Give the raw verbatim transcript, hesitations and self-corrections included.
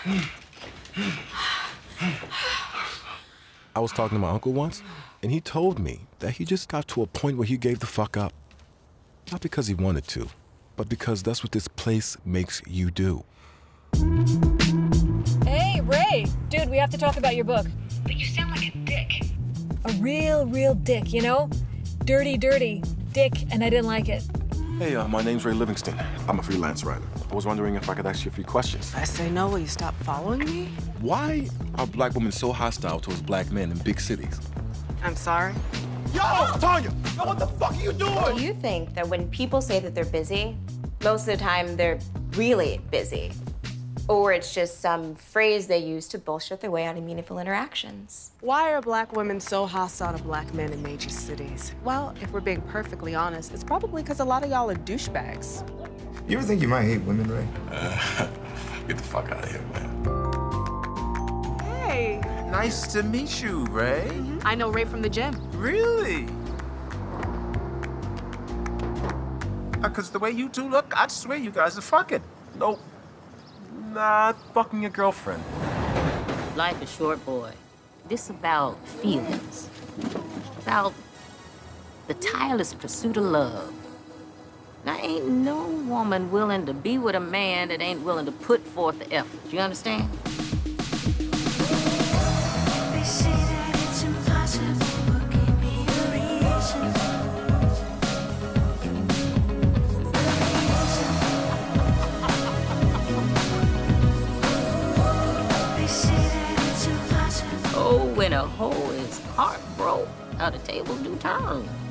I was talking to my uncle once, and he told me that he just got to a point where he gave the fuck up. Not because he wanted to, but because that's what this place makes you do. Hey, Ray! Dude, we have to talk about your book. But you sound like a dick. A real, real dick, you know? Dirty, dirty. Dick, and I didn't like it. Hey, uh, my name's Ray Livingston. I'm a freelance writer. I was wondering if I could ask you a few questions. If I say no, will you stop following me? Why are black women so hostile towards black men in big cities? I'm sorry. Yo, Tanya! Yo, what the fuck are you doing? Do you think that when people say that they're busy, most of the time they're really busy? Or it's just some phrase they use to bullshit their way out of meaningful interactions? Why are black women so hostile to black men in major cities? Well, if we're being perfectly honest, it's probably because a lot of y'all are douchebags. You ever think you might hate women, Ray? Uh, get the fuck out of here, man. Hey. Nice to meet you, Ray. Mm-hmm. I know Ray from the gym. Really? Because the way you two look, I'd swear you guys are fucking. Nope. Not fucking your girlfriend. Life is short, boy. This about feelings. About the tireless pursuit of love. Now, ain't no woman willing to be with a man that ain't willing to put forth the effort. You understand? They say that it's impossible, but give me a reason. They say that it's impossible. Oh, when a hoe is heartbroken, how the tables do turn.